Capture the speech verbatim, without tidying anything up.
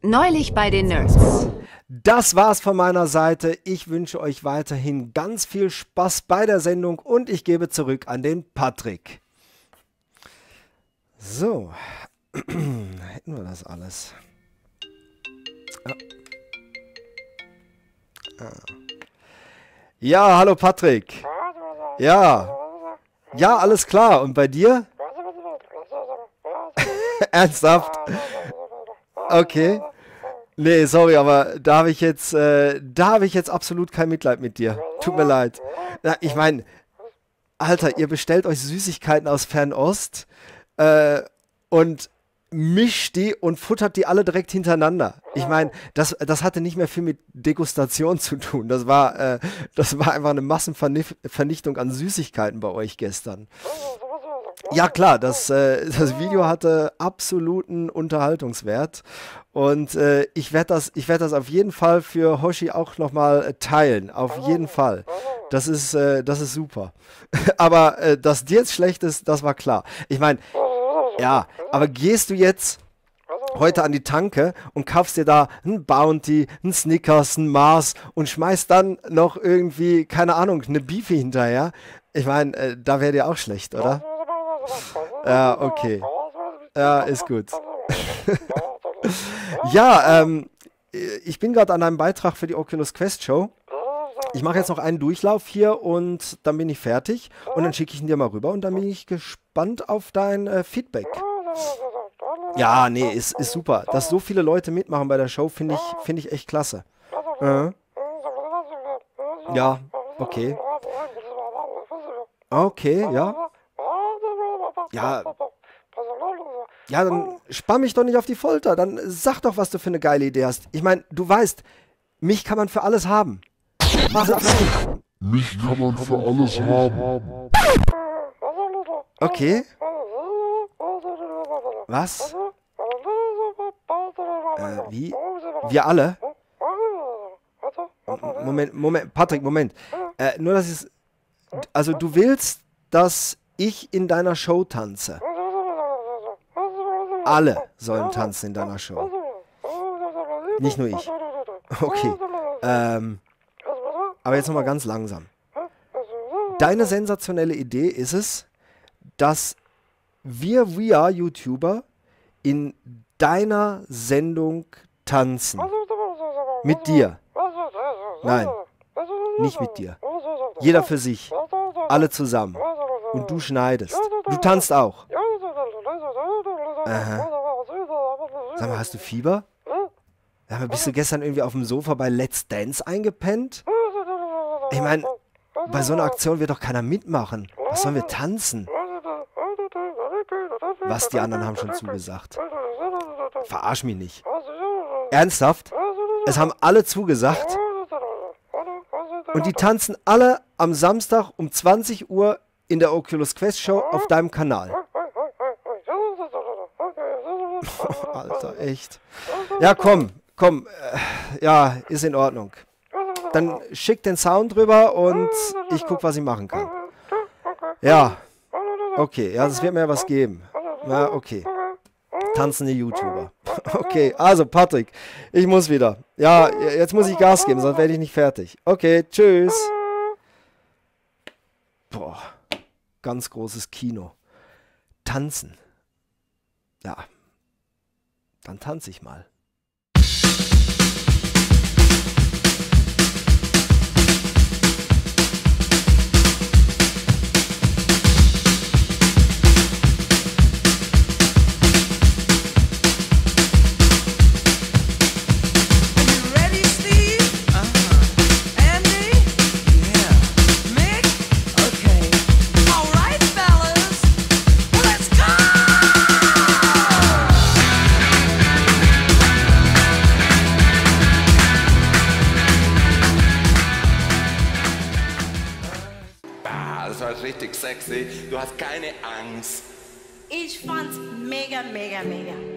Neulich bei den Nerds. Das war's von meiner Seite. Ich wünsche euch weiterhin ganz viel Spaß bei der Sendung und ich gebe zurück an den Patrick. So, hätten wir das alles. Ah. Ah. Ja, hallo Patrick. Ja. Ja, alles klar. Und bei dir? Ernsthaft? Okay. Nee, sorry, aber da habe ich jetzt, äh, da habe ich jetzt absolut kein Mitleid mit dir. Tut mir leid. Na, ich meine, Alter, ihr bestellt euch Süßigkeiten aus Fernost äh, und mischt die und futtert die alle direkt hintereinander. Ich meine, das, das hatte nicht mehr viel mit Degustation zu tun. Das war, äh, das war einfach eine Massenvernichtung an Süßigkeiten bei euch gestern. Ja klar, das, äh, das Video hatte absoluten Unterhaltungswert und äh, ich werde das, ich werd das auf jeden Fall für Hoshi auch nochmal äh, teilen, auf jeden Fall. Das ist, äh, das ist super. Aber äh, dass dir jetzt schlecht ist, das war klar. Ich meine, ja, aber gehst du jetzt heute an die Tanke und kaufst dir da ein Bounty, ein Snickers, ein Mars und schmeißt dann noch irgendwie, keine Ahnung, eine Beefy hinterher? Ich meine, äh, da wäre dir auch schlecht, oder? Ja, okay. Ja, ist gut. Ja, ähm, ich bin gerade an einem Beitrag für die Oculus Quest Show. Ich mache jetzt noch einen Durchlauf hier und dann bin ich fertig. Und dann schicke ich ihn dir mal rüber und dann bin ich gespannt auf dein äh, Feedback. Ja, nee, ist, ist super. Dass so viele Leute mitmachen bei der Show, finde ich, find ich echt klasse. Äh. Ja, okay. Okay, ja. Ja. Ja, dann spann mich doch nicht auf die Folter. Dann sag doch, was du für eine geile Idee hast. Ich meine, du weißt, mich kann man für alles haben. Mach das. Mich kann man für alles haben. Okay. Was? Äh, wie? Wir alle? Moment, Moment, Patrick, Moment. Äh, nur, dass es... Also, du willst, dass ich in deiner Show tanze? Alle sollen tanzen in deiner Show. Nicht nur ich. Okay. Ähm, aber jetzt nochmal ganz langsam. Deine sensationelle Idee ist es, dass wir V R-YouTuber in deiner Sendung tanzen. Mit dir. Nein, nicht mit dir. Jeder für sich. Alle zusammen. Und du schneidest. Du tanzt auch. Aha. Sag mal, hast du Fieber? Ja, aber bist du gestern irgendwie auf dem Sofa bei Let's Dance eingepennt? Ich meine, bei so einer Aktion wird doch keiner mitmachen. Was sollen wir tanzen? Was, die anderen haben schon zugesagt. Verarsch mich nicht. Ernsthaft? Es haben alle zugesagt. Und die tanzen alle am Samstag um zwanzig Uhr in der Oculus Quest Show auf deinem Kanal. Alter, echt. Ja, komm, komm. Äh, ja, ist in Ordnung. Dann schick den Sound rüber und ich guck, was ich machen kann. Ja. Okay, ja, es wird mir was geben. Ja, okay. Tanzende YouTuber. Okay, also Patrick, ich muss wieder. Ja, jetzt muss ich Gas geben, sonst werde ich nicht fertig. Okay, tschüss. Boah, ganz großes Kino. Tanzen. Ja, dann tanze ich mal. Richtig sexy, du hast keine Angst. Ich fand's mega, mega, mega.